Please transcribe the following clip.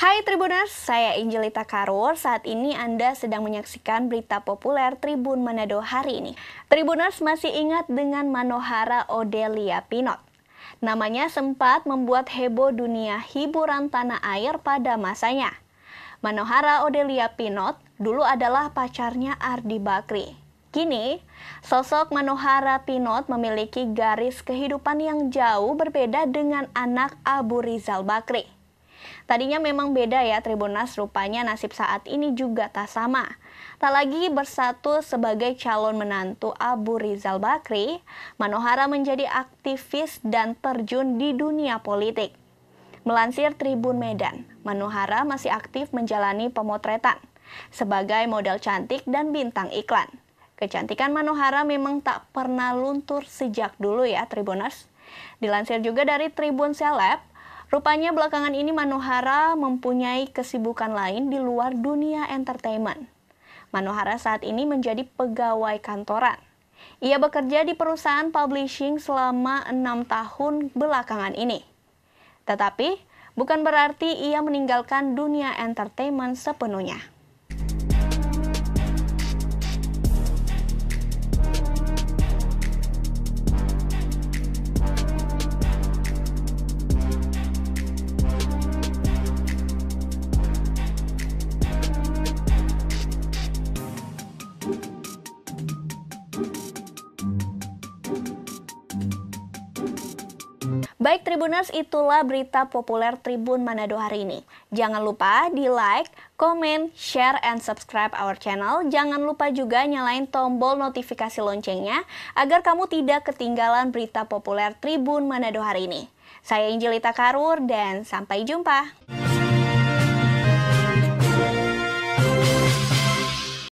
Hai Tribuners, saya Angelita Karur. Saat ini Anda sedang menyaksikan berita populer Tribun Manado hari ini. Tribuners masih ingat dengan Manohara Odelia Pinot. Namanya sempat membuat heboh dunia hiburan tanah air pada masanya. Manohara Odelia Pinot dulu adalah pacarnya Ardi Bakri. Kini, sosok Manohara Pinot memiliki garis kehidupan yang jauh berbeda dengan anak Abu Rizal Bakri. Tadinya memang beda ya Tribuners, rupanya nasib saat ini juga tak sama. Tak lagi bersatu sebagai calon menantu Abu Rizal Bakri, Manohara menjadi aktivis dan terjun di dunia politik. Melansir Tribun Medan, Manohara masih aktif menjalani pemotretan sebagai model cantik dan bintang iklan. Kecantikan Manohara memang tak pernah luntur sejak dulu ya Tribuners. Dilansir juga dari Tribun Seleb, rupanya belakangan ini Manohara mempunyai kesibukan lain di luar dunia entertainment. Manohara saat ini menjadi pegawai kantoran. Ia bekerja di perusahaan publishing selama 6 tahun belakangan ini. Tetapi, bukan berarti ia meninggalkan dunia entertainment sepenuhnya. Baik Tribuners, itulah berita populer Tribun Manado hari ini. Jangan lupa di like, komen, share, and subscribe our channel. Jangan lupa juga nyalain tombol notifikasi loncengnya agar kamu tidak ketinggalan berita populer Tribun Manado hari ini. Saya Angelita Karur dan sampai jumpa.